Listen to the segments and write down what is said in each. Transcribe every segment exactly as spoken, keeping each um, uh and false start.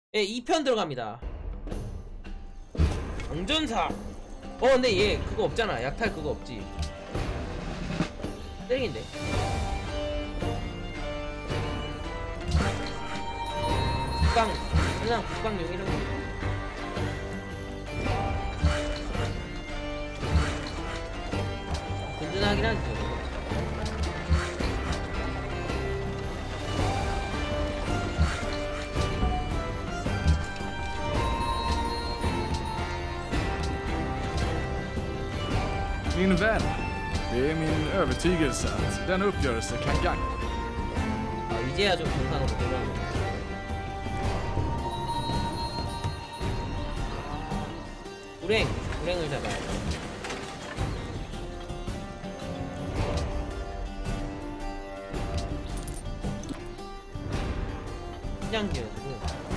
예, 이 편 들어갑니다. 엉전사. 어 근데 얘 그거 없잖아. 약탈 그거 없지. 땡인데. 국방 그냥 국방용이라고. 든든하긴 하지 저거. Min vän, det är min övertygelse att den uppgörelse kan gagna. 아 이제야 좀 정상으로 돌아오는 거. 불행, 불행을 잡아야 돼. 시장 지어주고,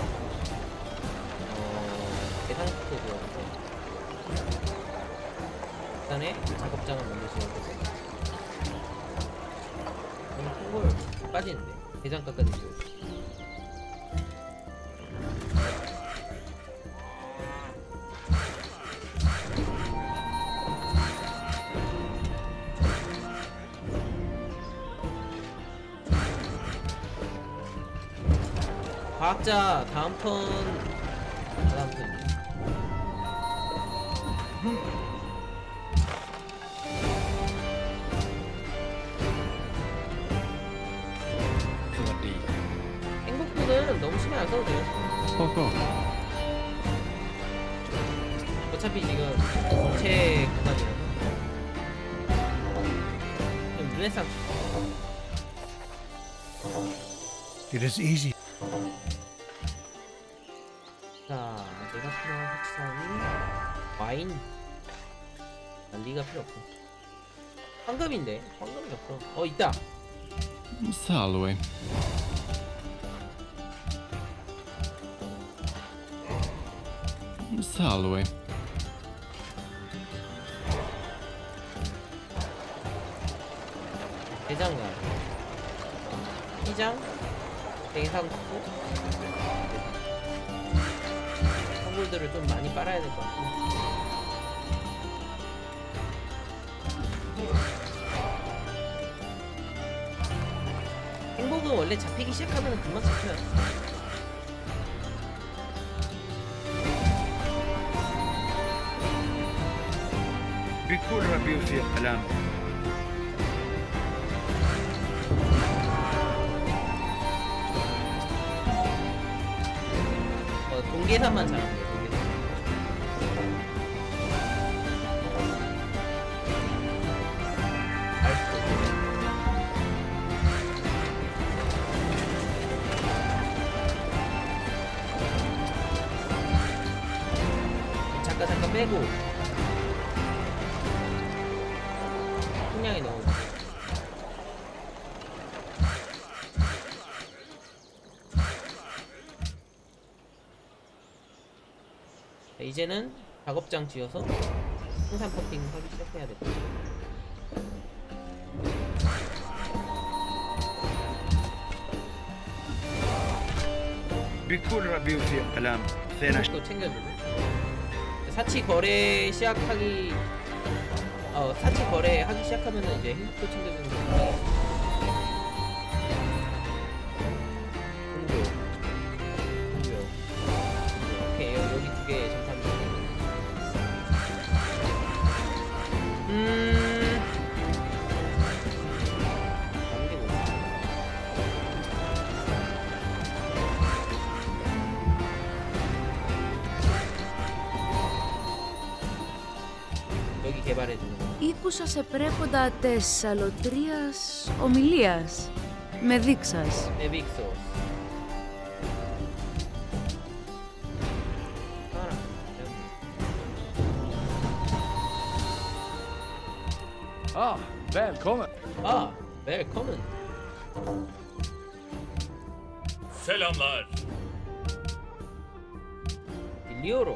어, 대상부터 지어주고, 일단에 작업장을 먼저 지어주고, 그럼 큰걸 빠지는데, 대장가까지 지어주고. 과학자 다음 턴 다음 턴 행복도는 너무 신경 안 써도 돼요. 어차피 지금 전체 구간이라서 좀 르네상스. It is easy. 자, 내가 필요한 색상이 와인. 난리가 필요 없고. 황금인데 황금이 없어. 어 있다. Salve. Salve. 대장간, 시장, 대상수. 선물들을 좀 많이 빨아야 될 것 같고. 행복은 원래 잡히기 시작하면 금방 잡혀요. بكل ربي في قلم 어, 동계산만 잘하면 돼요. 동계산. 알수 있어요. 잠깐 잠깐 빼고 식량에 넣어주고. 자, 이제는 작업장 지어서 생산 퍼핑 하기 시작해야 될 거야. بكل ربي في قلم ثاني 또 챙겨주고. 사치 거래 시작하기 어 사치 거래 하기 시작하면은 이제 행복도 챙겨주는 거고. 공조 공조 오케이 여기 두 개 정답입니다. 음 다른 게 뭐지? 여기 개발해 주는 거. Ήκουσα σε πρέποντα τες αλωτρίας ομιλίας. Με δείξας. 에빅소. Ah, välkommen. 아, 웰컴은. Selamlar. 빌리오로.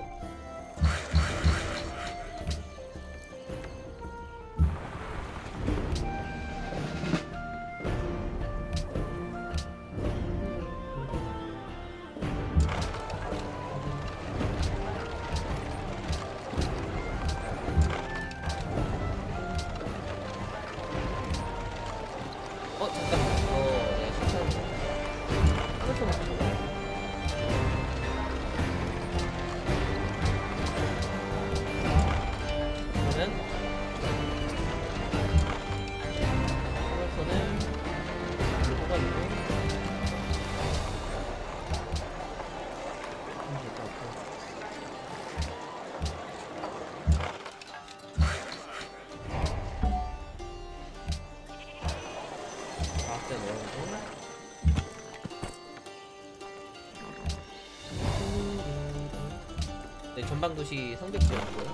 전방도시 성벽 지역이고요.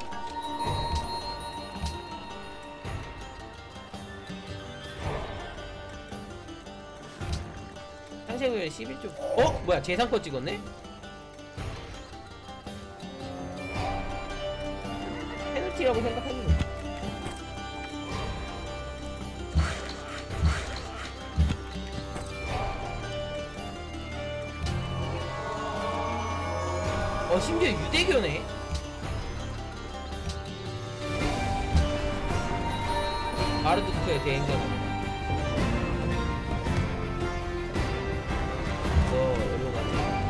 상세구역 십일 조. 어? 뭐야 재상권 찍었네? 페널티라고 생각하는 거. 어 심지어 유대교네. 바르두크의 대행전입니다. 어 여기로 가네.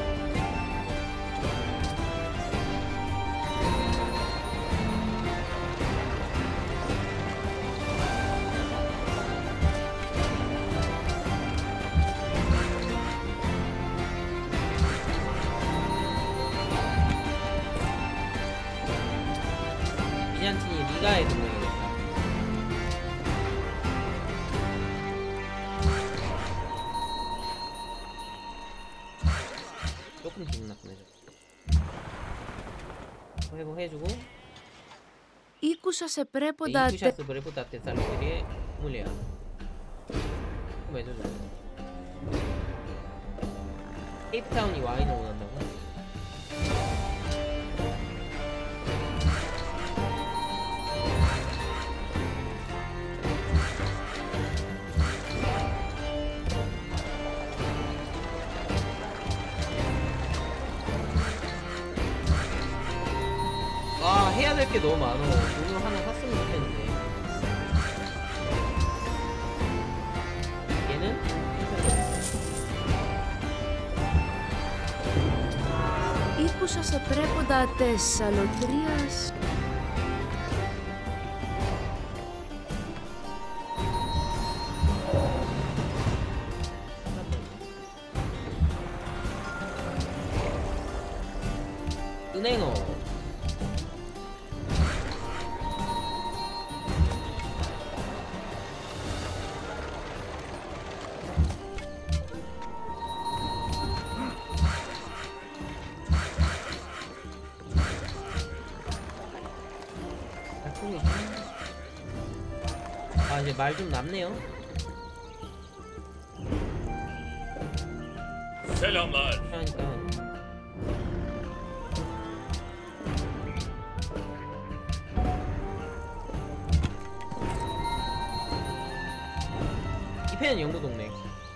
비잔틴이 리가의 동맹이겠다. 조금 기분 나쁘네. 저 회복해주고 Ήκουσα σε πρέποντα τε... 이쿠샤스 브레포타 테살로리의 물리야. 그럼 해줘줘. 케이프타운이 와인을 원한다고? 아 해야 될 게 너무 많어. 오늘 하나 샀으면 좋겠는데. 얘는 Ήκουσα σε πρέποντα τες αλωτρίας. 은행어. 아 이제 말 좀 남네요. Selamlar. 그러니까 이 펜은 영구 동네.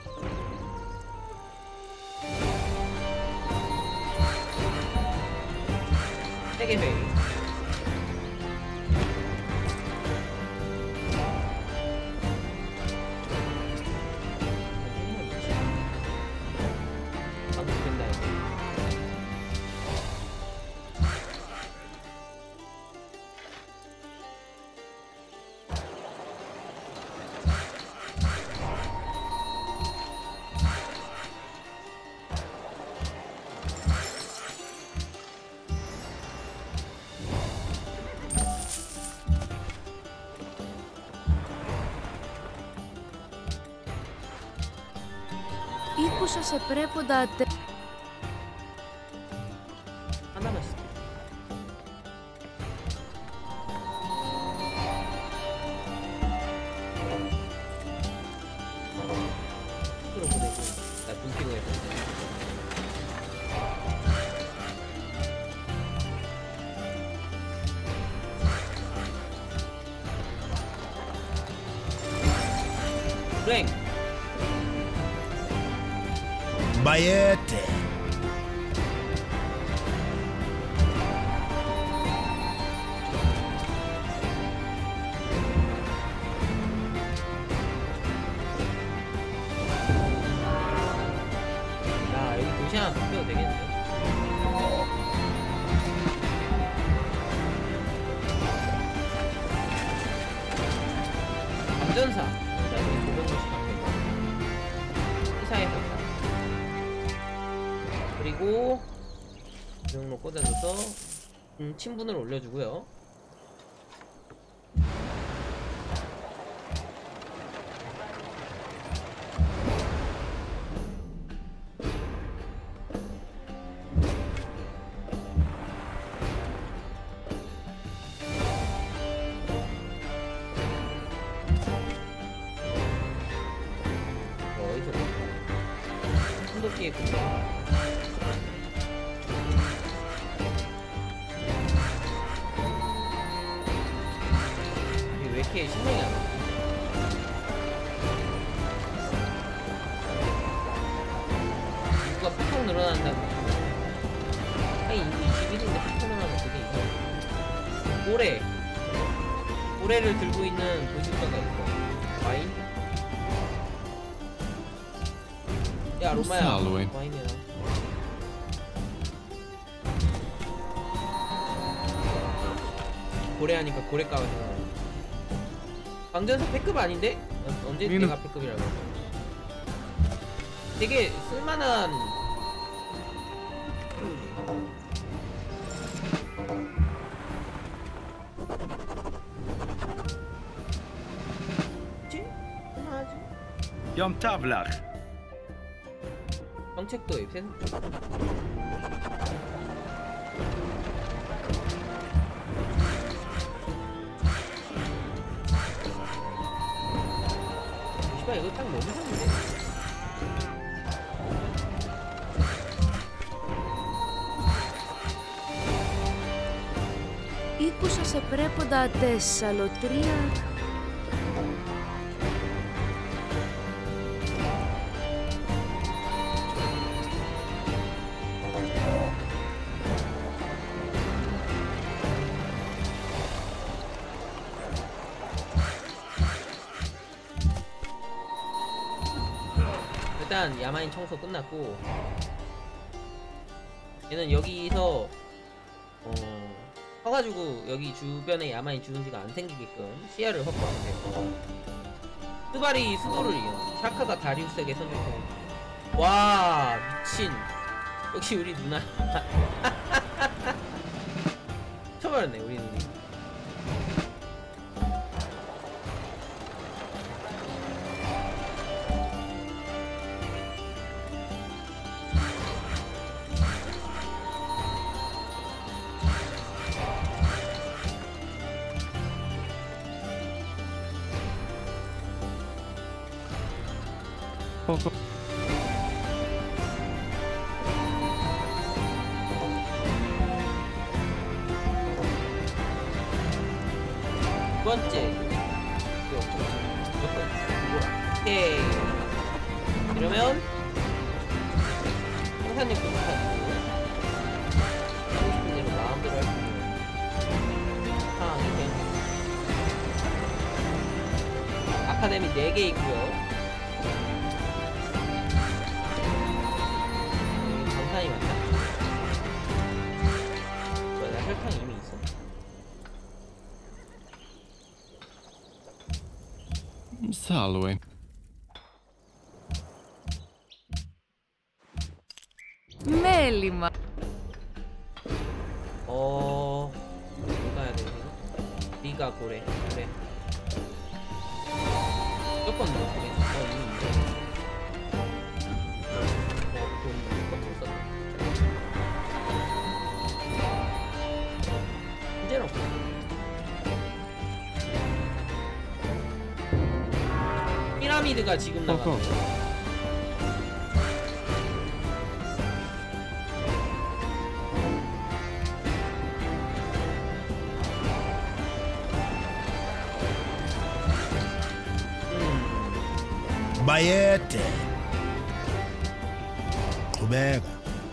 세계 회의. Ήκουσα σε πρέποντα τε... 하나만 씩. 스스로 보내고 나눈 피고 했는데. 브랭. Bayete. 야 여기 도시 하나 바뀌어도 되겠는데. 감전사. 나중에 고병도시 바뀌었다. 시사에서 다. 그리고 조용로 꽂아줘서 음, 친분을 올려주고요. 이게 왜 이렇게 신경이 안 나? 인구가 팍팍 늘어난다고. 아니 인구 이십일인데 팍팍 늘어나면 되게 이상해. 고래. 고래를 들고 있는 도시가가 있어. 와인? 야 로마야. 할로윈. 와인이야. 고래 하니까 고래가가 생각나. 강전사 패급 아닌데? 어, 언제 미는- 내가 패급이라고? 되게 쓸만한. 뭐지? 쓸만하지? يوم تبلغ 정책도 앱 씨발 이거 딱 너무 좋은데? Ήκουσα σε πρέποντα τες αλωτρία. 일단 야마인 청소 끝났고 얘는 여기서 어 서가지고 여기 주변에 야마인 주둔지가 안 생기게끔 시야를 확보하면 돼요. 스바리 수도를 이용 샤카가 다리우스에게 선택해. 와 미친 역시 우리 누나 쳐버렸네 우리 누님. 두 번째 오케이 이러면 생산력도 높아지고 하고 싶은 대로 마음대로 할 수 있는 상황이 되는 아카데미 네 개 있고요. 여기 강산이 많다. 뭐야 나 혈탕 이미 있어? Salve. Μέλημα. 어... 뭐 가야 되지? 리가 고래 그래 무조건 너 고래 어 이미 있네 어돈 무조건 썼다 문제는 없어 피라미드가 지금 나가는 거 Bayete. Qhubeka.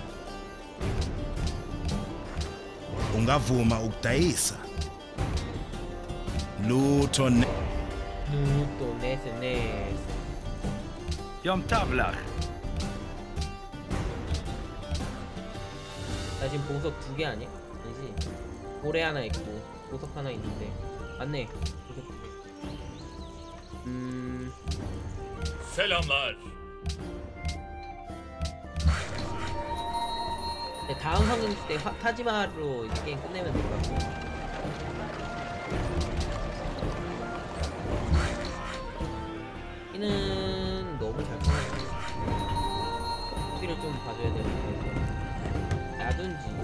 Ungavuma ukudayisa. Lutho ne 누또 네스 네스 يوم تبلغ 나 지금 보석 두 개 아니야? 아니지 고래 하나 있고 보석 하나 있는데 맞네 보석 두 개. 음... Selamlar. 네, 다음 황금 때 화, 타지마로 이제 게임 끝내면 될 것 같고 이는 너무 잘 끊었어 수비를 좀 봐줘야 되는데 야둔지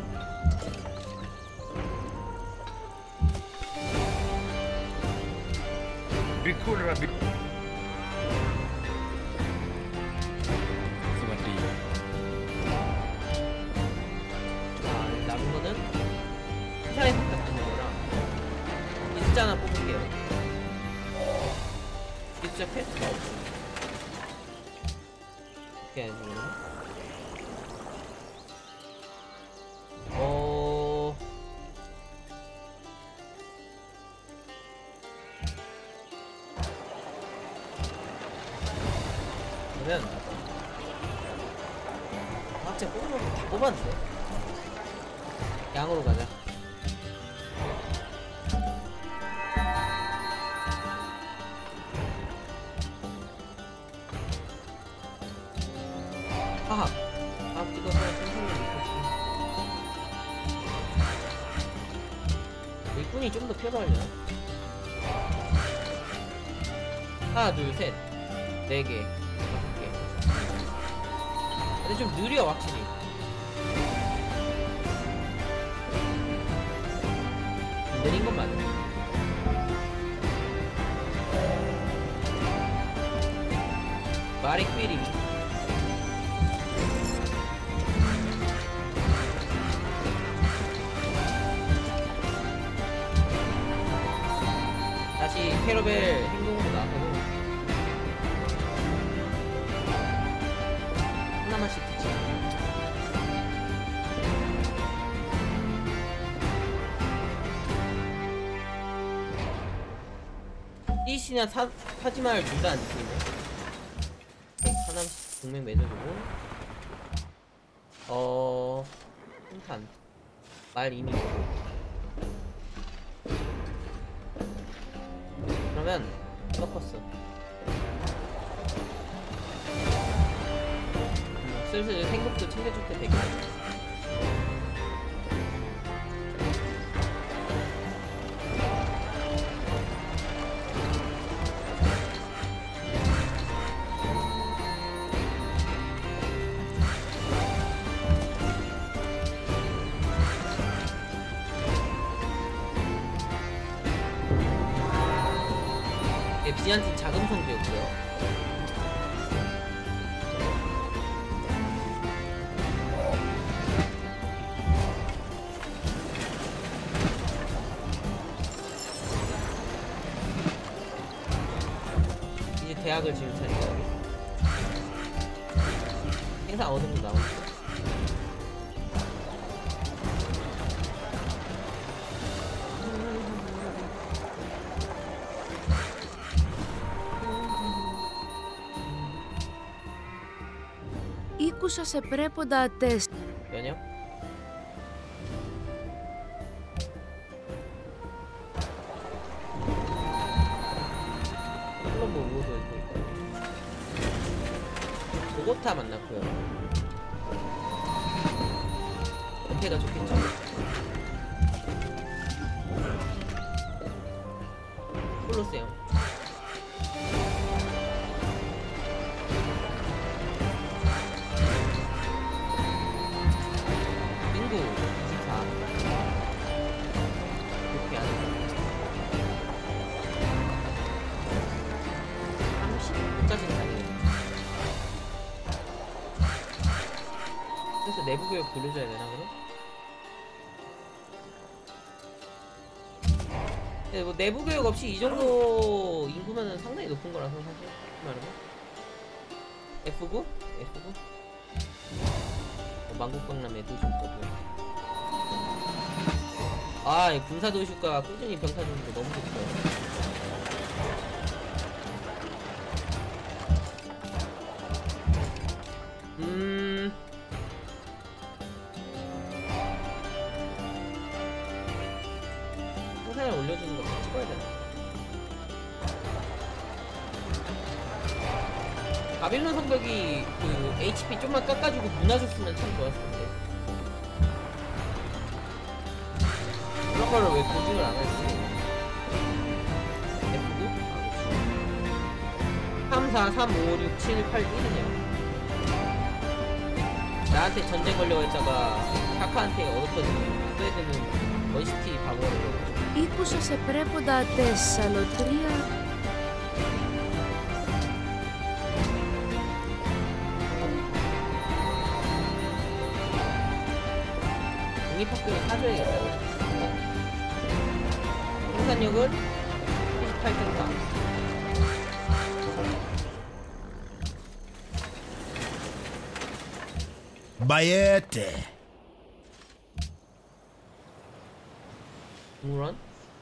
بكل ربي สวัสดี 거는 회사에서 받는 거랑 기술자 하나 뽑을게요. 기술자 패스가 없어. 어떻게 해야 되지? 어... 그러면 각자 뽑는 거다 뽑았는데? 양으로 가자. 화학 화학 찍어서 생성력 높여주기. 일꾼이 좀 더 필요하려나? 하나 둘셋 네개 다섯 개. 근데 좀 느려 확실히. 느린 건 맞네. 마릭비리 다시 캐러벨 행동으로 나가고 하나만씩 붙이자. 이씨나 타지마을 둘 다 안 찍히네. 하나씩 동맹 맺어주고 어... 풍탄 말 이미 있고. 그러면 서커스 음, 슬슬 생각도 챙겨줄 때 되겠네. 비잔틴 자금 성지였고요. 이제 대학을 지을 차례가 행사 어느 정도 나오죠. Ήκουσα σε πρέποντα τεστ. 면역? 물론 뭐 우호도 있고 보고타 만났고요. 어깨가 좋겠죠? 콜로세움 내부 교육 돌려줘야 되나 그럼? 네, 뭐 내부 교육 없이 이 정도 인구면은 상당히 높은 거라서 사실 말하면 에프 구? 에프 구? 어, 만국박람회 도시국가고요. 아, 이 군사 도시국가가 꾸준히 병타 주는 거 너무 좋죠. 음. 생산을 올려주는 거 다 찍어야 되나? 바빌론 성벽이 그 에이치피 좀만 깎아주고 무너졌으면 참 좋았을 텐데. 그런 거를 왜 고증을 안 할지. 에프 구? 아, 삼, 사, 삼, 오, 육, 칠, 팔, 일이냐. 나한테 전쟁 걸려고 했다가 샤카한테 얻었거든. 스웨드는 원시티 방어를. Ήκουσα σε πρέποντα Θεσσαλοτρία. 독립학교를 사줘야겠다. 생산력은 칠십팔 등가. Bayete. 동물원?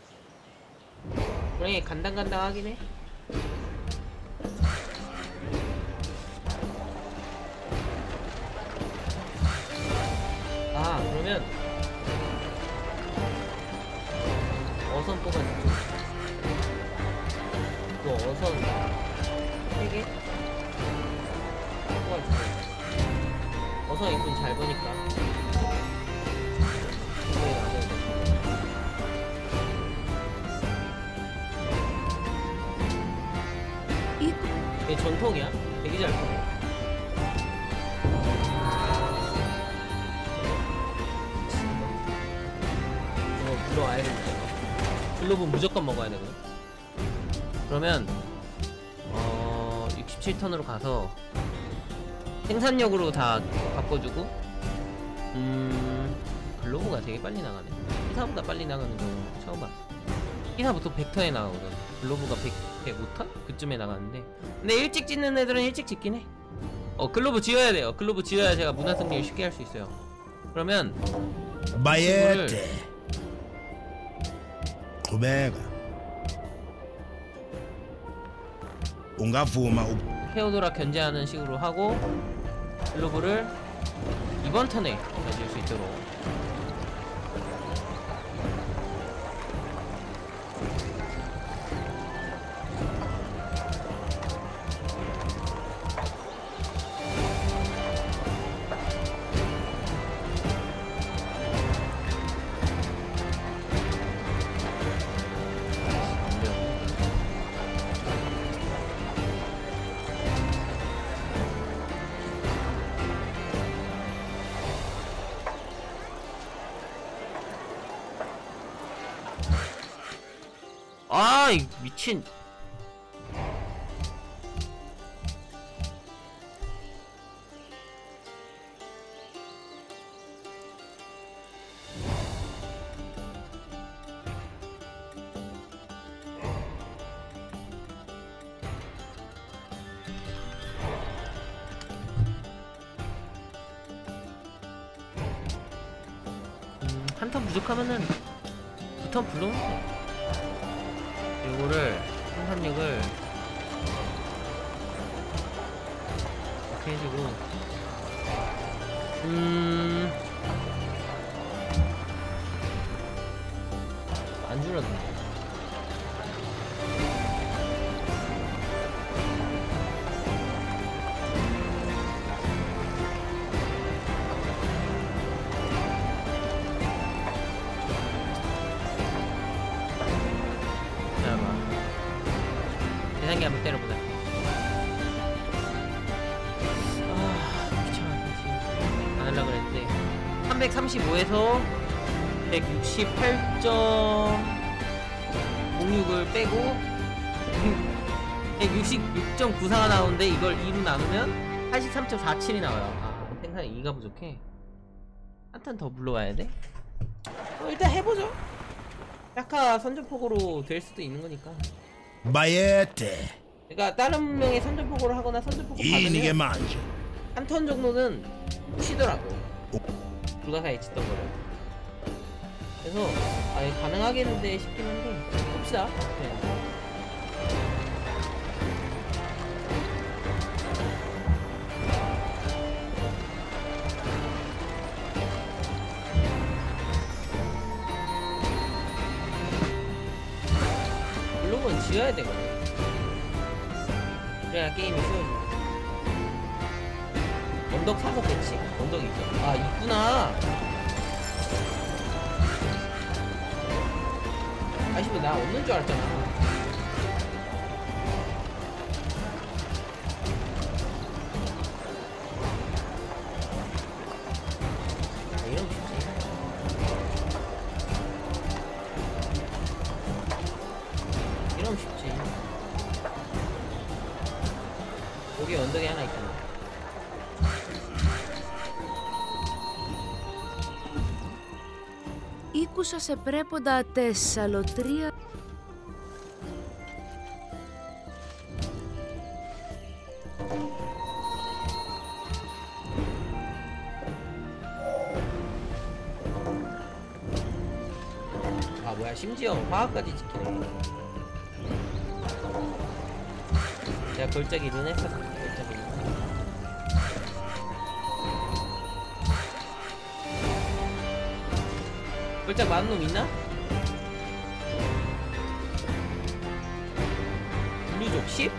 그래 간당간당하긴 해. 아 그러면 어선 뽑아줄게. 또 어선 세 개? 뽑아줄게. 어선 이쁜 잘 보니까. 이거에 놔둬야 돼. 이 이게 전통이야? 되게 잘 보네. 이거 들어와야 된다. 글로브 무조건 먹어야 되고. 그러면 어 육십칠 턴으로 가서 생산력으로 다 바꿔주고. 음 글로브가 되게 빨리 나가네. 기사보다 빨리 나가는 경우 처음 봤어. 기사 보통 백 턴에 나가거든. 글로브가 백, 백오 턴? 그쯤에 나가는데 근데 일찍 짓는 애들은 일찍 짓긴 해. 어 글로브 지어야 돼요. 글로브 지어야 제가 문화승리를 쉽게 할 수 있어요. 그러면 Bayete. Kubega. Ungavuma u- 페오도라 견제하는 식으로 하고 글로브를 이번 턴에 던질 수 있도록. 아이 미친. 음, 한 턴 부족하면은 두 턴 불러오면 돼. 이거를 생산력을 이렇게 해주고 음... 안 줄어드네. 계산기 한번 때려보자. 아 귀찮아. 다시 안 하려고 그랬는데 삼백삼십오에서 백육십팔 점 공육을 빼고 백육십육 점 구사가 나오는데 이걸 이로 나누면 팔십삼 점 사칠이 나와요. 아 생산이 이가 부족해. 한 턴 더 불러와야 돼? 어, 일단 해보죠. 약간 선전폭으로 될 수도 있는 거니까. Bayete. 그러니까 다른 분명히 선전포고를 하거나 선전포고 Inige 받으면 manje. 한 턴 정도는 쉬더라고. 불가사에 짓던 거를. 그래서 아 이거 가능하겠는데 싶긴 한데 봅시다. 네. 글로브는 지어야 되거든. 그래야 게임이 쉬워져. 언덕 사서 배치? 언덕 있어. 아 있구나. 아시면 나 없는 줄 알았잖아. 아, 이러면 쉽지. 이러면 쉽지. 여기 언덕에 하나 있잖아. Ήκουσα σε πρέποντα τεσσαλοτρία. 아 뭐야 심지어 화학까지 지키네. 내가 걸작이 르네사스 걸작이 걸작 많은 놈 있나? 블루족 십?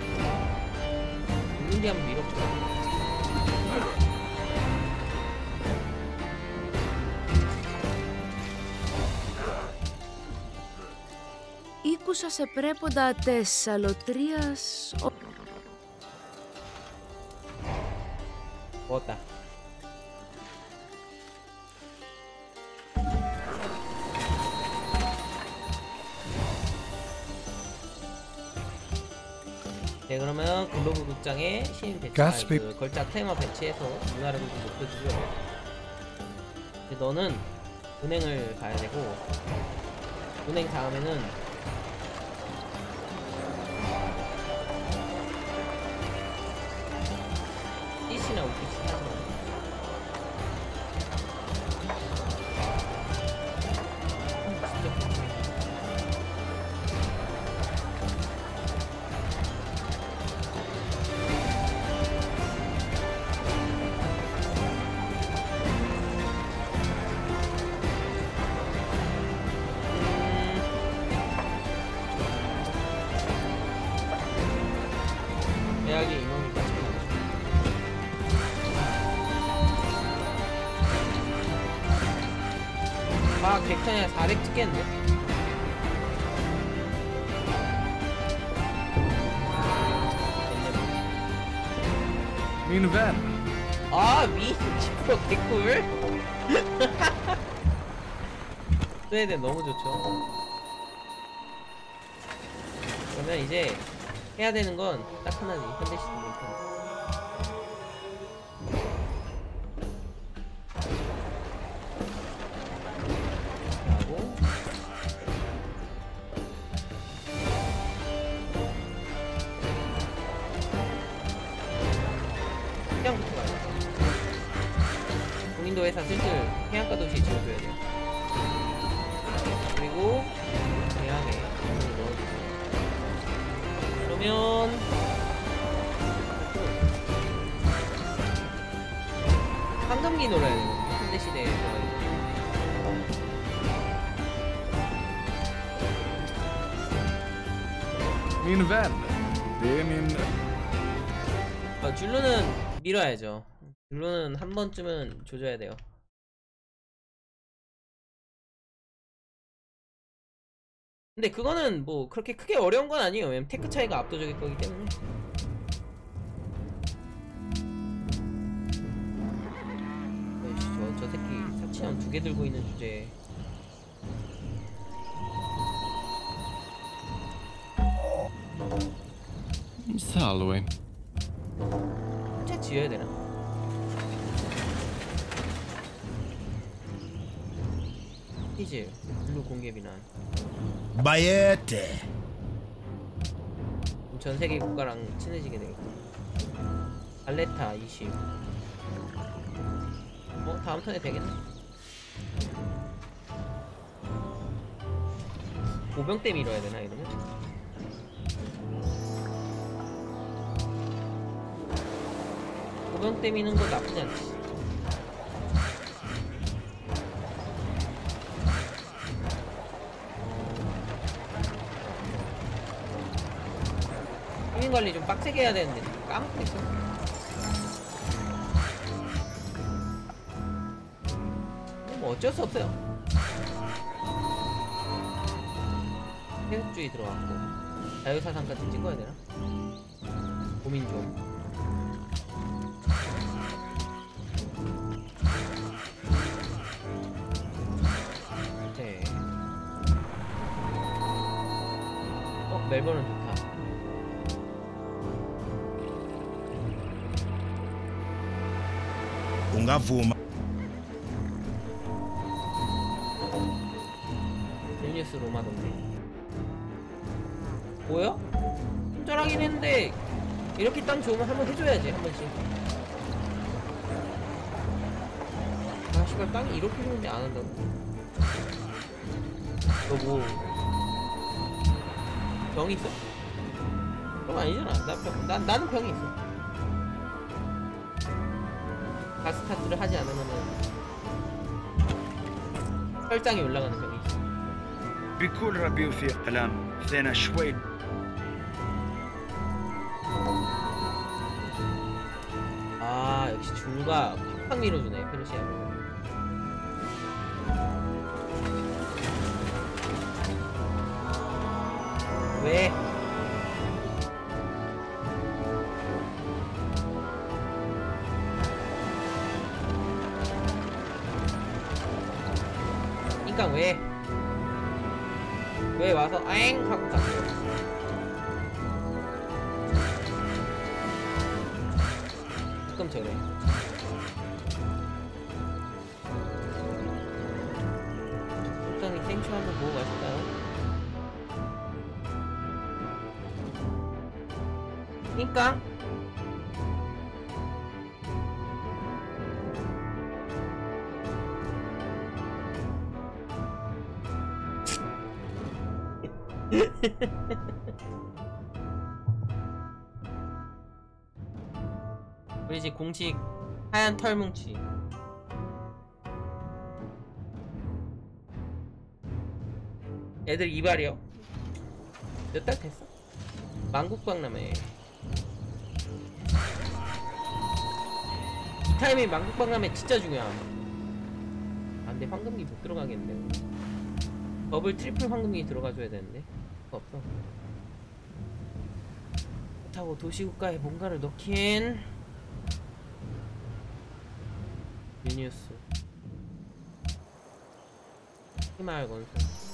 있는데 한번 밀어보자. Ήκουσα σε πρέποντα τεσσαλοτρίας. 먹었다. 네 그러면 글로브 극장에 신인 배치, 가스피- 아니, 그 걸작 테마 배치해서 문화를 좀 높여주고요. 이제 너는 은행을 가야 되고 은행 다음에는 씨씨나 오피스 하지 마. 대학의 인원이 빠지고 아 객탄이야 사백 찍겠는데? Min vän. 아 미 지프로 개꿀 스웨덴 너무 좋죠. 그러면 이제 해야 되는 건 딱 하나지. 현대시대 몬탄 하고 해양부터 가자. 공인도 회사 슬슬 해안가 도시에 지어줘야 돼요. 그리고 대항에 돈을 넣어주세요. 그러면 황금기 놀아야 되거든요. 현대시대에 들어가야죠. Min vän. Det är min... 어, 줄루는 밀어야죠. 줄루는 한 번쯤은 조져야 돼요. 근데 그거는 뭐 그렇게 크게 어려운 건 아니에요. 왜냐면 테크 차이가 압도적일 거기 때문에. 에이씨, 저, 저 새끼 사치형 두 개 들고 있는 주제에 Salve. 혼자 지어야 되나? 히즈 블루 공개 비난 Bayete. 전 세계 국가랑 친해지게 되겠고 발레타 이십. 어? 다음 턴에 되겠네? 보병 때 밀어야 되나 이러면? 보병 때 미는 거 나쁘지 않지. 시민 관리 좀 빡세게 해야 되는데 까먹고 있어. 뭐 어쩔 수 없어요. 세속주의 들어왔고 자유사상까지 찍어야 되나? 고민 좀. 네. 어 멜버른 좋다. Ungavuma. 비니우스 로마 동맹. 뭐야? 친절하긴 했는데 이렇게 땅 좋으면 한번 해줘야지 한 번씩. 아 씨발 땅이 이렇게 좋은데 안 한다고? 너 뭐 병이 있어? 그건 아니잖아. 나 병, 난, 나는 병이 있어. 가스타트를 하지 않으면은 혈장이 올라가는 병이 있어. بكل ربي وفي كلام ثنا شوي. 아 역시 줄가 팍팍 밀어주네 페르시아로. 왜? 그니까 왜? 왜 와서 아엥 하고 갔어? 가끔 저래. 적당히 생초 한번 보고 가실까요? 그니까 우리 이제 공식 하얀 털 뭉치. 애들 이발이요. 몇 달 됐어? 망국박람회. 이 타이밍 망국박람회 진짜 중요함. 안돼 황금기 못 들어가겠는데. 더블 트리플 황금기 들어가줘야 되는데 그거 없어. 그렇다고 도시국가에 뭔가를 넣긴. 미니우스 히마을 건설.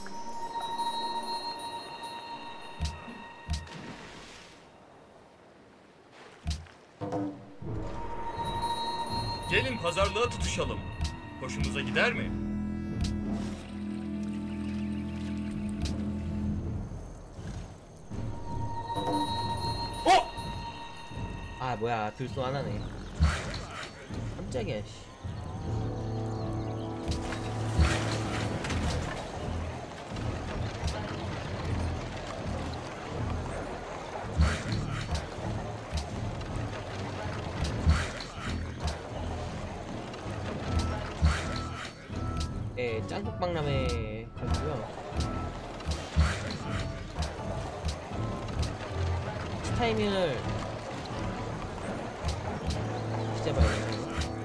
Gelin pazarlığa tutuşalım. Hoşunuza gider mi? 어? 아 뭐야 들쏘 하나네. 깜짝이야 씨. 네, 짱국박람회 가고요. 타이밍을 진짜 봐야 돼.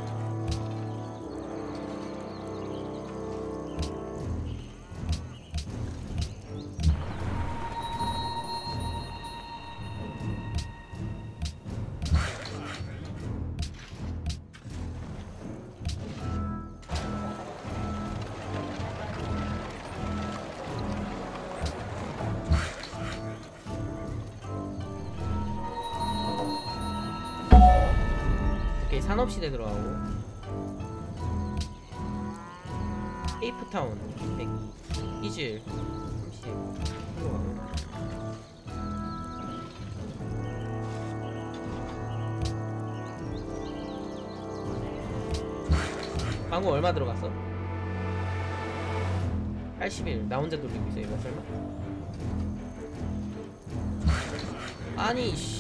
산업시대 들어가고 케이프타운 백이 이질 삼십 들어가고 방금 얼마 들어갔어? 팔십 일 나 혼자 돌리고 있어 이거 설마? 아니 씨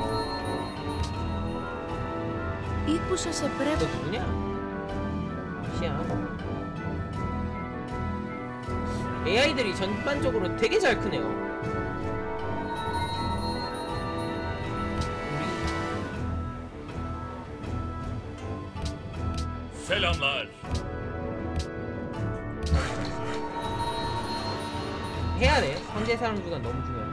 Ήκουσα σε πρέπει... 너 누구냐? 아, 시야. 에이아이들이 전반적으로 되게 잘 크네요. Selamlar. 해야 돼. 황제 사랑 주간 너무 중요해.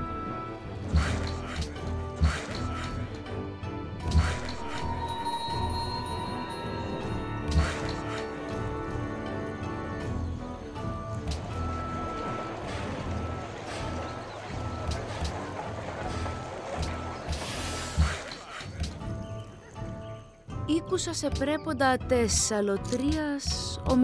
Ήκουσα σε πρέποντα της αλωτρίας ο...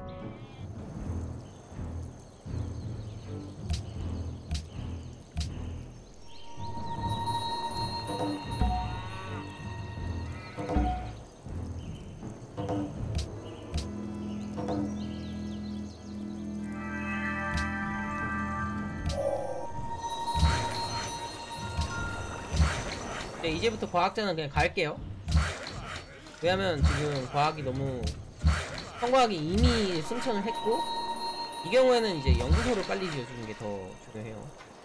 네, 이제부터 과학자는 그냥 갈게요. 왜냐면 지금 과학이 너무 성과학이 이미 승천을 했고 이 경우에는 이제 연구소를 빨리 지어주는 게 더 중요해요.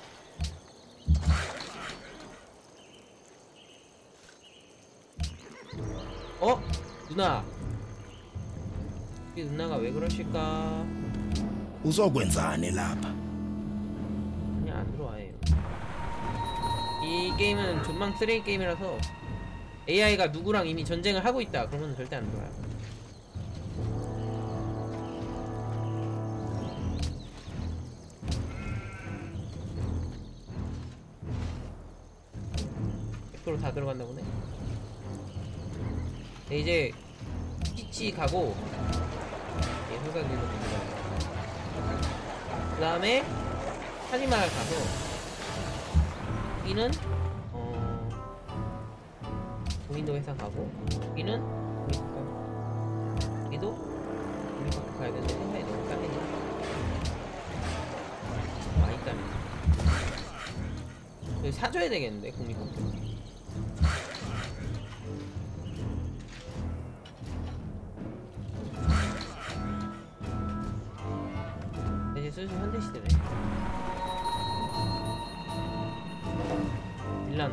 어? 누나 우리 누나가 왜 그러실까? Uzokwenzani lapha? 그냥 안 들어와요. 이 게임은 존망 쓰레기 게임이라서 에이아이가 누구랑 이미 전쟁을 하고 있다 그러면 절대 안 들어와요. 백 퍼센트 다 들어간다 보네. 네, 이제 피치 가고 예, 홀가기로 갑니다. 그 다음에 하지마을 가서 여기는 어 고인도 회사 가고 여기는 여기도 우리 밖에 가야 되는데 생각이 너무 까매네. 많이 까매. 여기 사줘야 되겠는데 국립학교. 이제 슬슬 현대시대네. 밀라노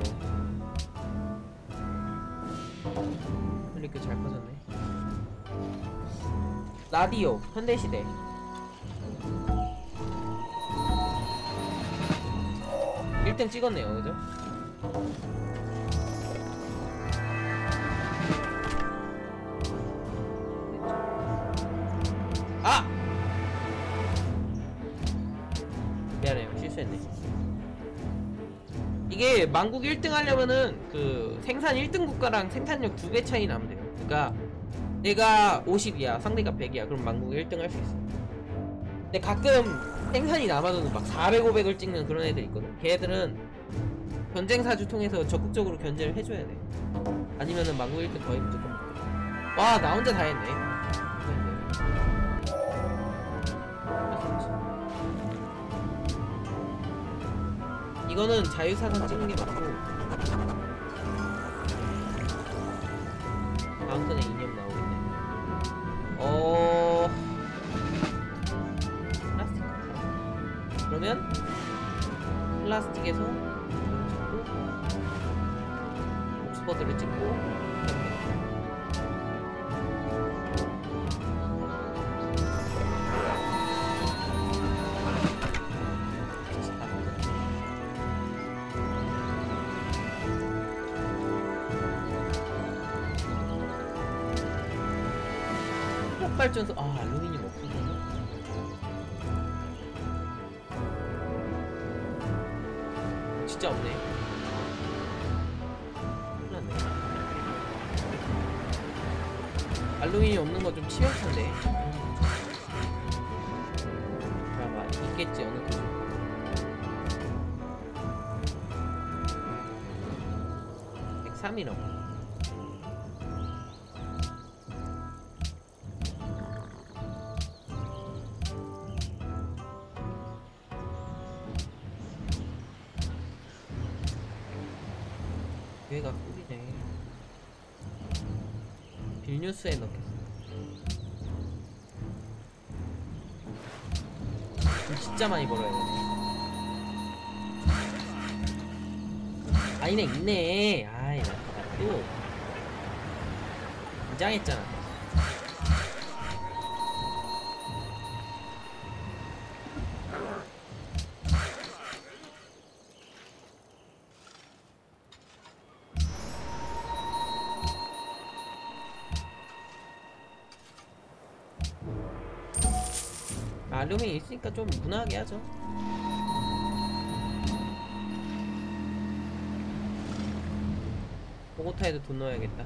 클릭 잘 커졌네. 라디오 현대시대. 일 등 찍었네요 그죠? 아! 미안해요 실수했네. 이게 만국 일 등 하려면은 그 생산 일 등 국가랑 생산력 두 배 차이 나면 돼요. 그러니까 내가 오십이야 상대가 백이야 그럼 만국 일 등 할 수 있어. 근데 가끔 생산이 남아도 막 사백, 오백을 찍는 그런 애들 있거든. 걔들은 전쟁 사주 통해서 적극적으로 견제를 해줘야 돼. 아니면은 만국 일 등 거의 무조건 못해. 와 나 혼자 다 했네. 이거는 자유사상 찍는 게 맞고 다음 턴에 이념 나오겠네. 어... 플라스틱 그러면 플라스틱에서 옥스퍼드를 찍고 발전소 아 알루미늄 없구나. 진짜 없네. 큰일났네. 알루미늄 없는 거 좀 치명찬데. 잠깐만 있겠지 어느 쪽. 백삼이라고. 얘가 꿀이네. 빌뉴스에 넣겠어. 돈 진짜 많이 벌어야 돼. 아니네 있네. 아이 나 또 긴장했잖아. 알루미늄 있으니까 좀 무난하게 하죠. 보고타에도 돈 넣어야겠다.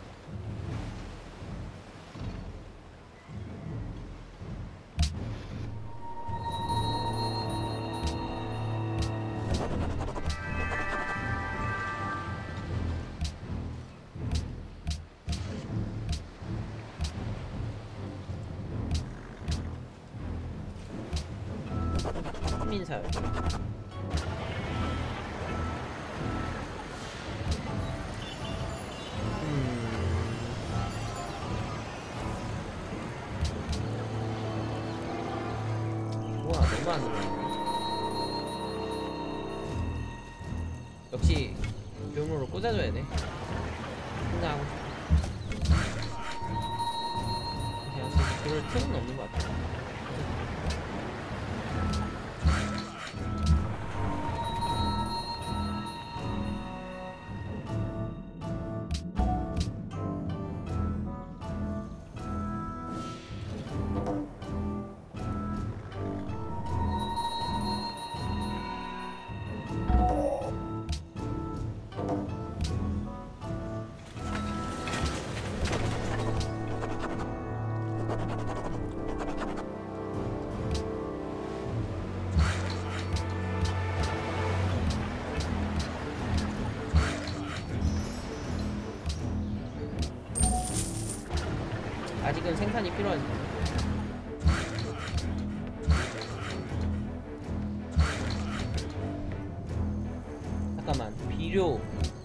민사요. 우와 너무 안 들어가네. 역시 병으로 꽂아줘야 돼. 생각하고 싶어. 그냥 그럴 틈은 없는 것 같아. 아직은 생산이 필요하지. 잠깐만 비료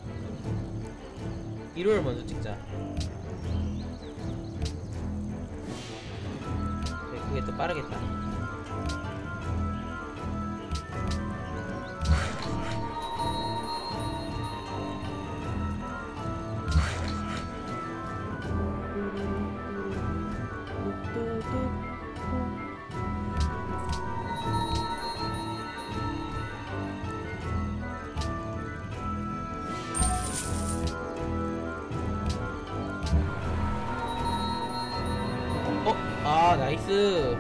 비료를 먼저 찍자. 그래, 그게 또 빠르겠다. 아 나이스.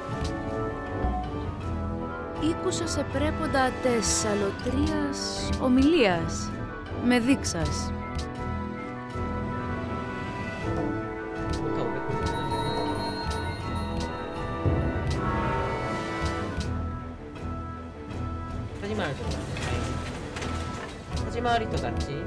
Ήκουσα σε πρέποντα τες αλωτρίας ομιλίας. Με δείξας. 좋다. 오백 골드. 하지마을 좀 다행이다. 하지마을이 또 낫지.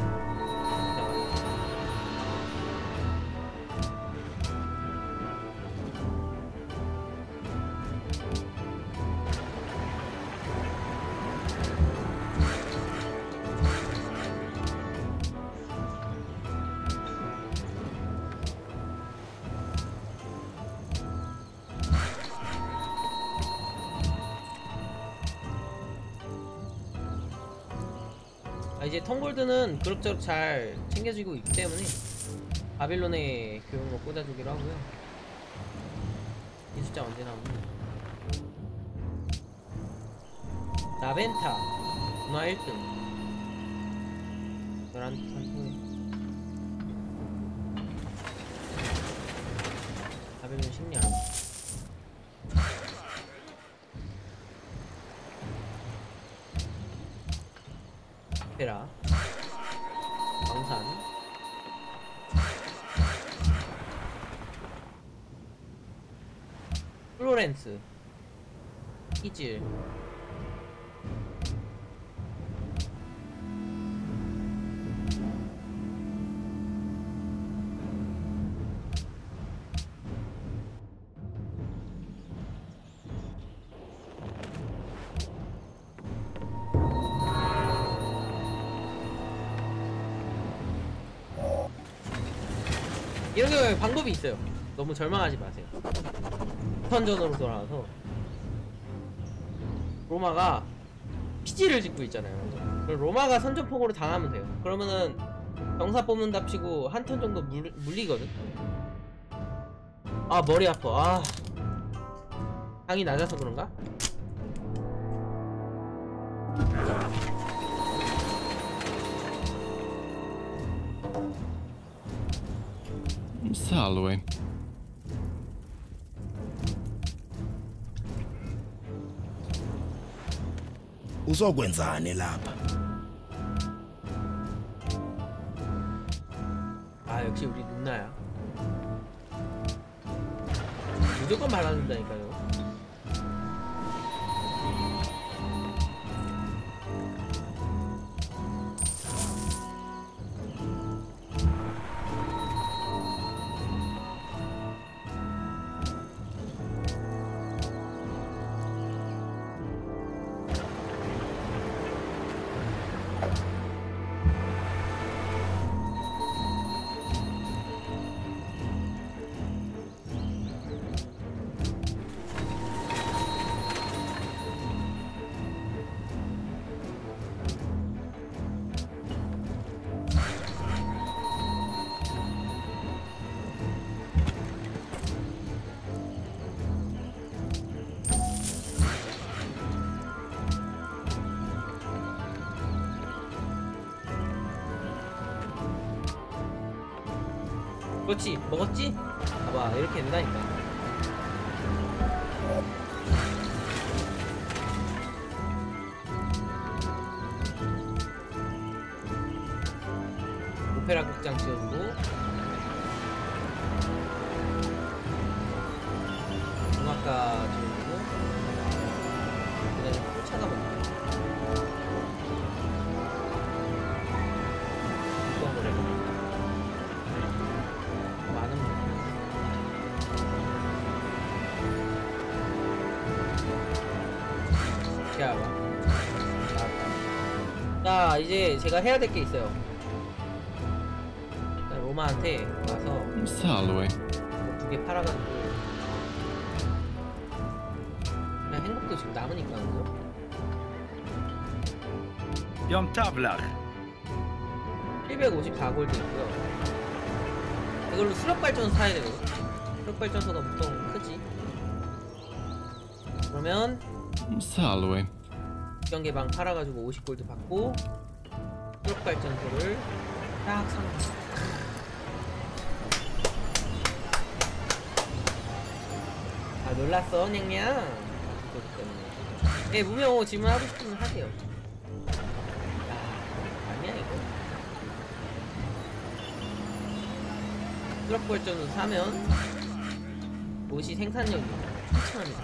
아, 이제 텅골드는 그럭저럭 잘 챙겨지고 있기 때문에 바빌론의 교육로 꽂아주기로 하고요. 이 숫자 언제 나오니? 나벤타 문화 일 등 열한 판 후에 바빌론 식량 페라 광산 플로렌스 이질 이런 경우에 방법이 있어요. 너무 절망하지 마세요. 턴전으로 돌아와서 로마가 피지를 짓고 있잖아요. 그럼 로마가 선전포고를 당하면 돼요. 그러면은 병사 뽑는답시고 한 턴 정도 물, 물리거든. 아 머리 아파. 아 당이 낮아서 그런가? Salve. Uzokwenzani lapha? 아 역시 우리 누나야. 무조건 말아준다니까요. 그렇지 먹었지? 봐봐 이렇게 된다니까. 오페라 극장 지어주고 음악가 지어주고 그다음에 포차가 먹고 이건 그래 많은 분. 자, 자 이제 제가 해야 될 게 있어요. 일단 로마한테 가서 Salve. 두 개 팔아가지고 그냥 행복도 지금 남으니까 그죠? يوم تابلغ 칠백오십사 골드 있고요. 이걸로 수력 발전소 사야 되거든. 수력 발전소가 보통 크지. 그러면 Salve. 국경개방 팔아가지고 오십 골드 받고 수력 발전소를 딱 사는 거야. 아 놀랐어 냥냥. 그것 때문에. 네 무명호 질문하고 싶으면 하세요. 야 아니야 이거. 수력 발전소 사면 도시 생산력이 엄청납니다.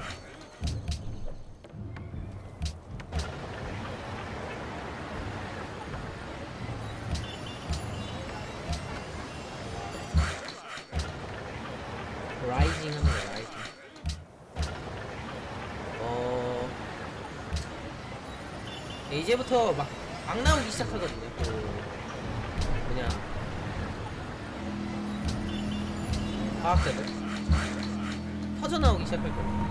라이징 합니다. 라이징. 어 네, 이제부터 막, 막 나오기 시작하거든요. 그 뭐냐 과학자들 터져 나오기 시작할 거예요.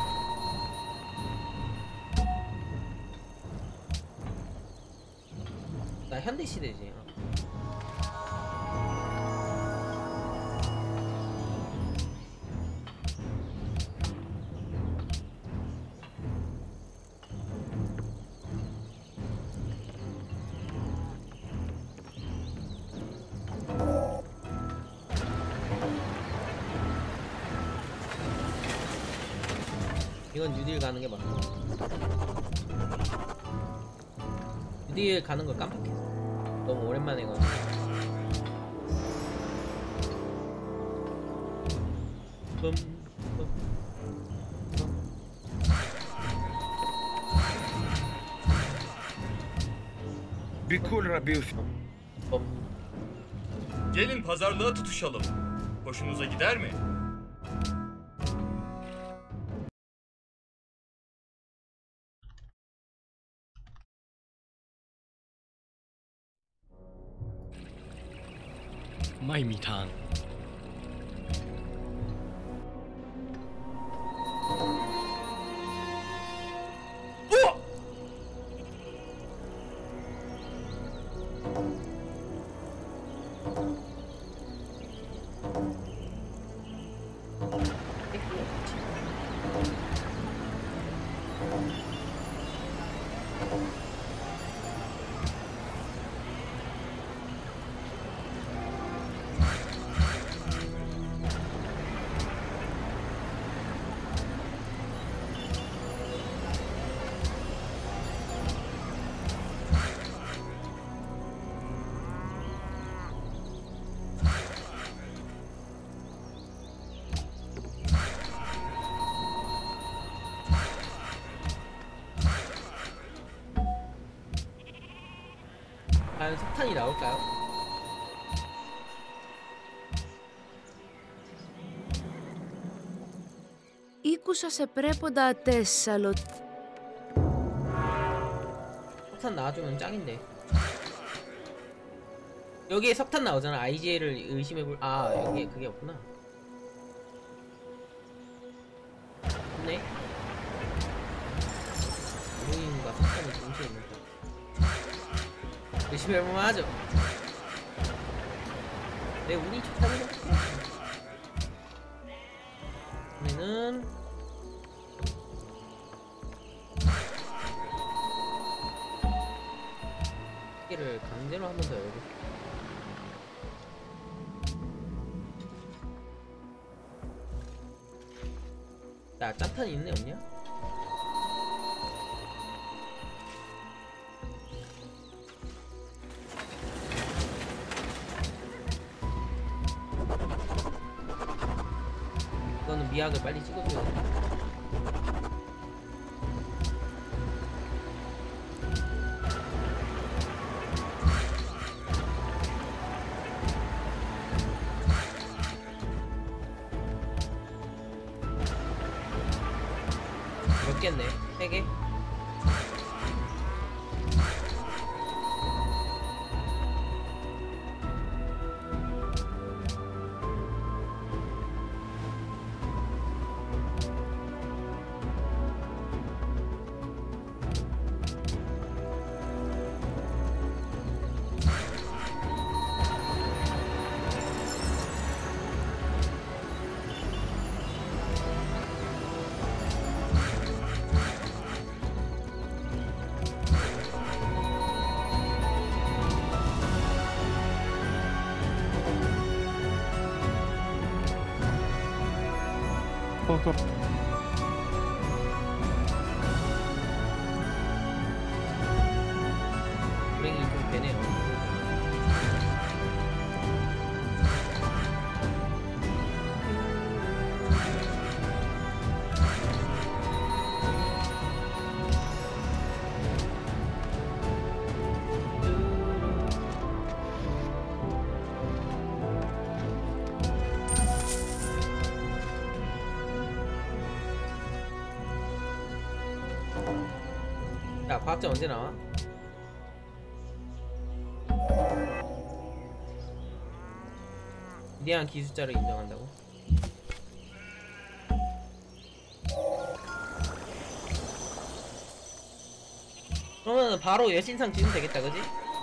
나 현대 시대지. 이건 뉴딜 가는 게 맞고 뉴딜 가는 걸 깜빡했어. 너무 오랜만에 가지고. 뿜, 뿜, بكل ربيوث 뿜. Gelin pazarlığa tutuşalım. Hoşunuza gider mi? Mai mi tang. 우와! 과연 석탄이 나올까요? Ήκουσα σε πρέποντα τεσσαλο... 석탄 나와주면 짱인데. 여기에 석탄 나오잖아. 아이지엘을 의심해볼. 아, 여기에 그게 없구나. 없네. 우인과 석탄이 동시에 있는다. 의심해볼만 하죠. 내 운이 좋다고 생각해. 그러면은 를 강제로 한 번 더 열고. 야, 짭탄 있네 없냐? 이거는 미학을 빨리 찍어줘야 돼. 몇 개네? 세 개? Poco. 불행이 좀 되네요. 야, 과학자 언제 나와? 위대한 기술자를 인정한다고? 그러면 바로 여신상 지으면 되겠다, 그지?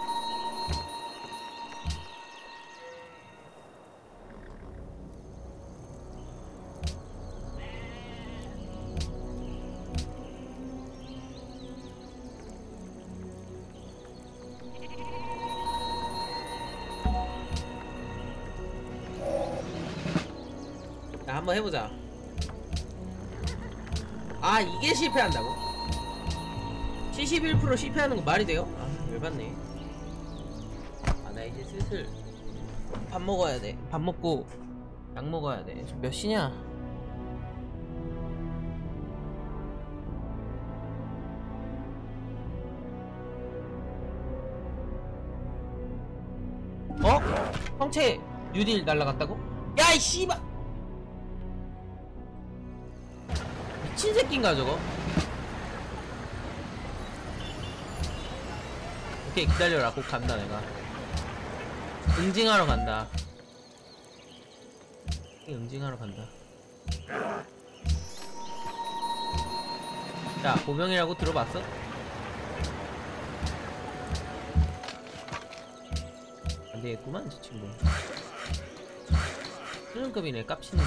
자, 한번 해보자. 아, 이게 실패한다고? 칠십일 퍼센트 실패하는 거 말이 돼요? 아, 열받네. 아, 나 이제 슬슬 밥 먹어야 돼. 밥 먹고 약 먹어야 돼. 지금 몇 시냐? 어? 성체 뉴딜 날라갔다고? 야, 이 씨발! 미친 새끼인가 저거? 오케이, 기다려라. 곧 간다. 내가 응징하러 간다. 응징하러 간다. 야, 보병이라고 들어봤어? 안되겠구만 저 친구. 수준급이네 깝치는 게.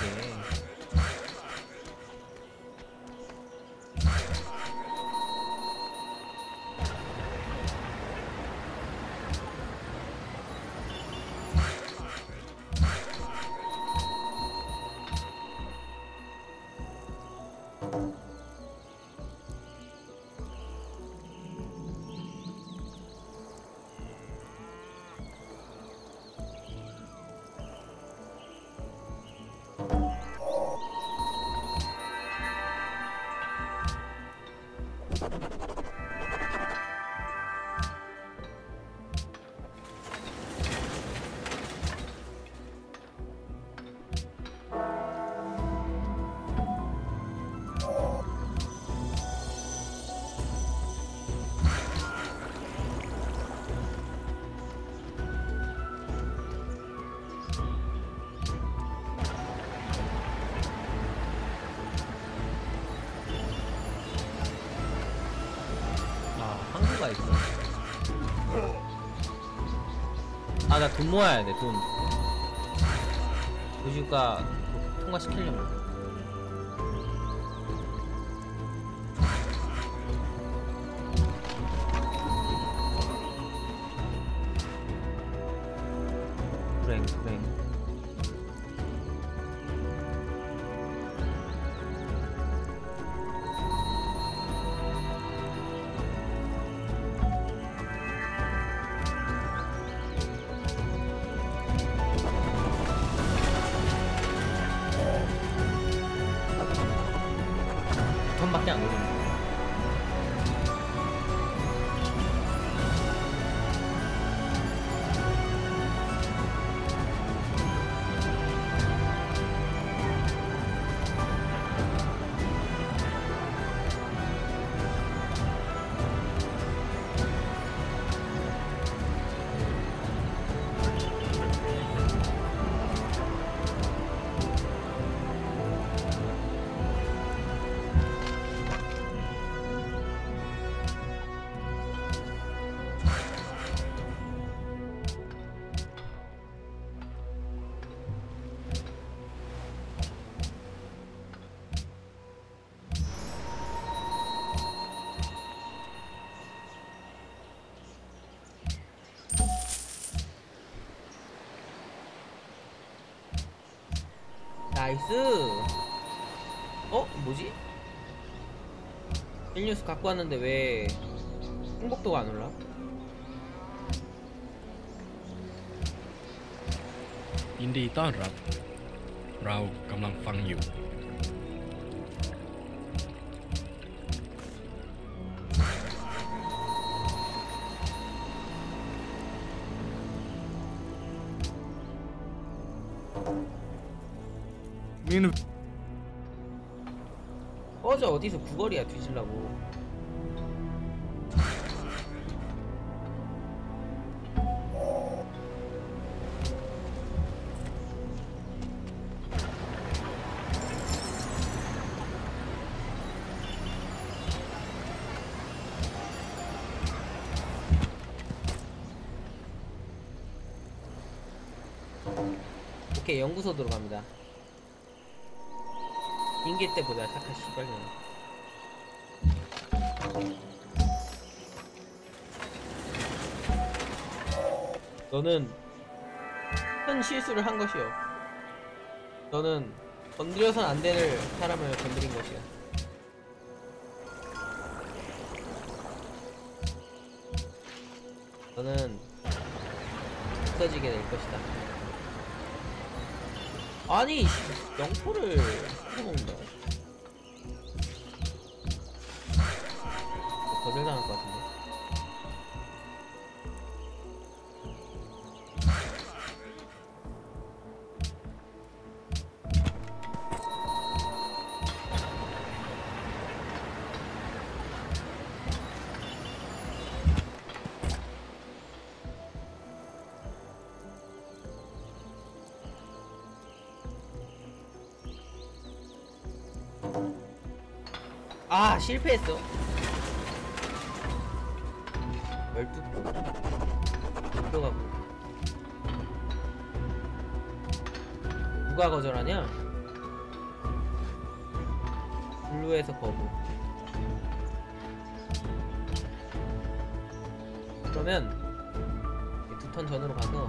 항구가 있어. 아, 나 돈 모아야 돼, 돈. 도시국가 통과시키려면. 불행, 불행. 밖에 안 오르는 나이스. 어? 뭐지? 일뉴스 갖고 왔는데 왜 행복도가 안 올라? ยินดีต้อนรับเรากำลังฟังอยู่ Min 꺼져. 어디서 구걸이야 뒤질라고. 오케이, 연구소 들어갑니다. 인기 때 보자. 사카 씨발년. 너는 큰 실수를 한 것이요. 너는 건드려선 안 될 사람을 건드린 것이요. 너는 없어지게 될 것이다. 아니, 영포를 해먹는다. 거절당할 것 같은데. 아, 실패했어. 열두 표 들어가고 누가 거절하냐? 블루에서 거부. 그러면 두 턴 전으로 가서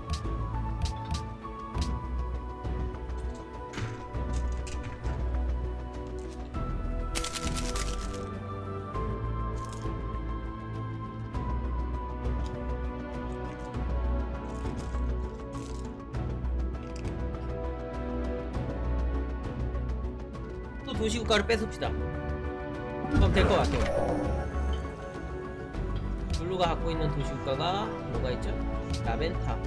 또 도시국가를 뺏읍시다. 그럼 될 것 같아요. 블루가 갖고 있는 도시국가가 뭐가 있죠? 라벤타.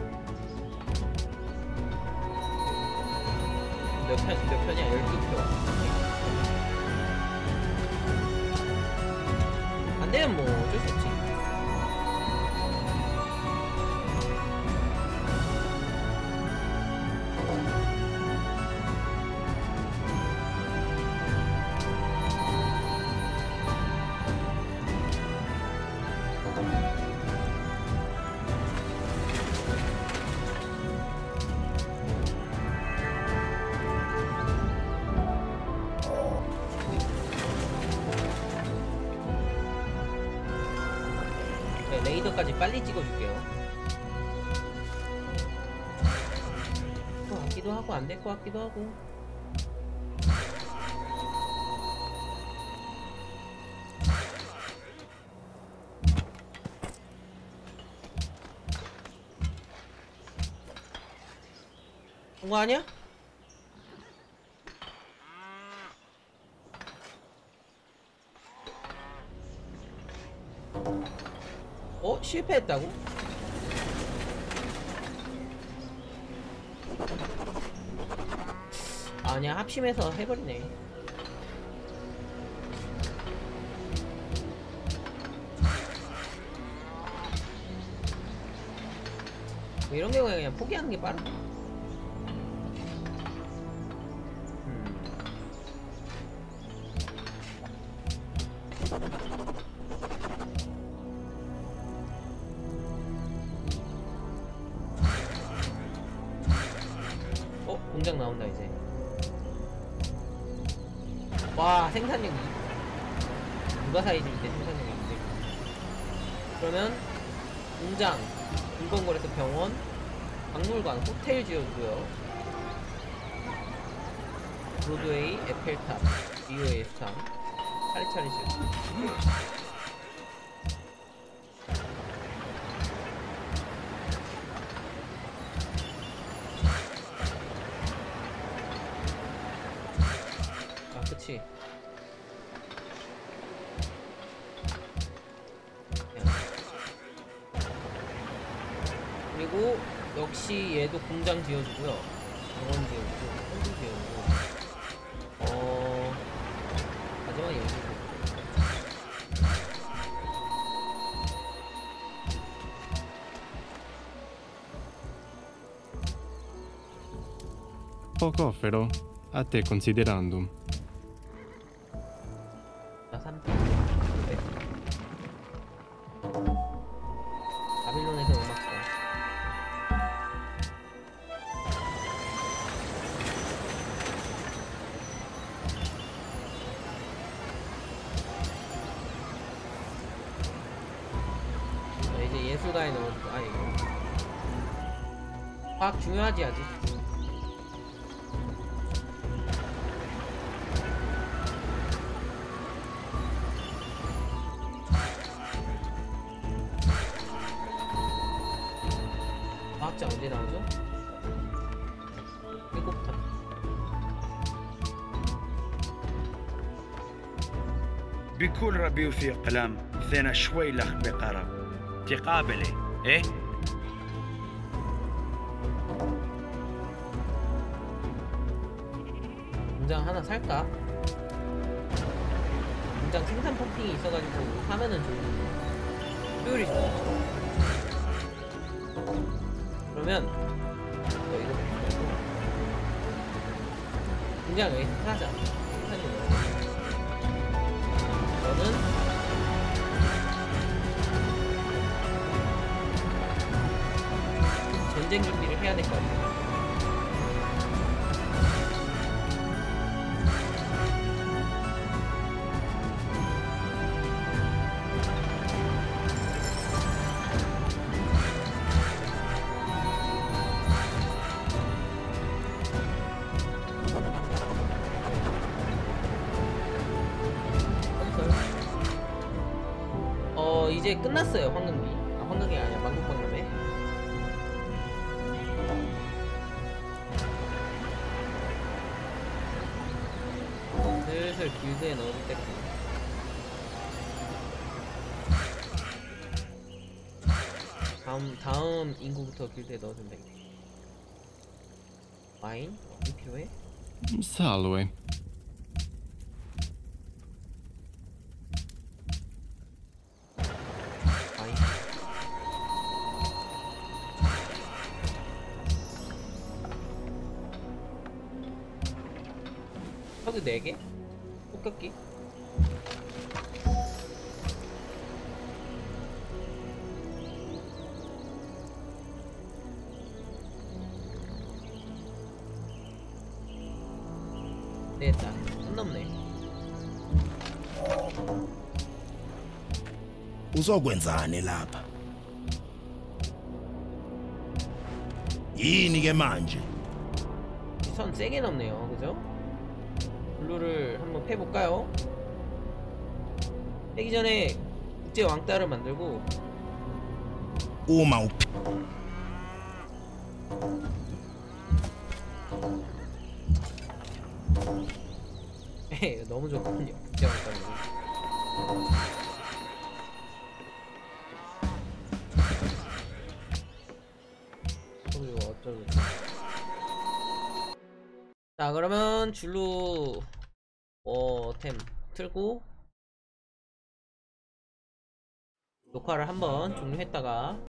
몇 편, 몇 편이야? 열두 표. 안 되면 뭐 어쩔 수 없지. 네, 레이더까지 빨리 찍어줄게요. 것 같기도 하고 안 될 것 같기도 하고. 통과하냐? 어? 실패했다고? 아니야, 합심해서 해버리네. 뭐 이런 경우에 그냥 포기하는 게 빠르다. 어? 공장 나온다 이제. 와, 생산력이 누가 사이즈 이때 생산력이 이제. 그러면 공장, 물건거래소, 병원, 박물관, 호텔 지어주고요. 브로드웨이, 에펠탑, 리오의 스탑 차례차례 지어주고. 아, 그치. 그리고 역시 얘도 공장 지어주고요. 병원 지어주고, 홀도 지어주고. 어... 마지막 여기고. Poco però, a te considerando. 나 삼 피. 네. 바빌론에서 음악가. 자, 이제 예술가에 넣어주고. 아, 이거 과학 중요하지 아직. 과학자 언제 나오죠? 일곱 턴. بكل ربي في قلم ثنا شوي لخ بقرب تقابله ايه 공장 하나 살까? 공장 생산 펌핑이 있어가지고 사면은 좋은 효율이 좋죠. 그러면 너 이거 말고 공장 여기서 사자. 생산용. 너는 전쟁 준비를 해야 될 것 같아. 이제 끝났어요. 황금기. 아, 황금기 아니야. 만국박람회. 슬슬 길드에 넣어줄 때가 됐네. 다음 다음 인구부터 길드에 넣어준다. 와인? 이 필요해? Salve. 와인. 카드 네 개? 똑같기? 됐다. 선 넘네. Uzokwenzani lapha? Yini ke manje? 선 세게 넘네요. 그죠? 블루를 한번 패볼까요? 패기 전에 국제 왕따를 만들고 Uma up 에이, 너무 좋거든요. 국제 왕따는. 그리고 어쩌고. 자, 그러면 줄루 어템 틀고 녹화를 한번 종료했다가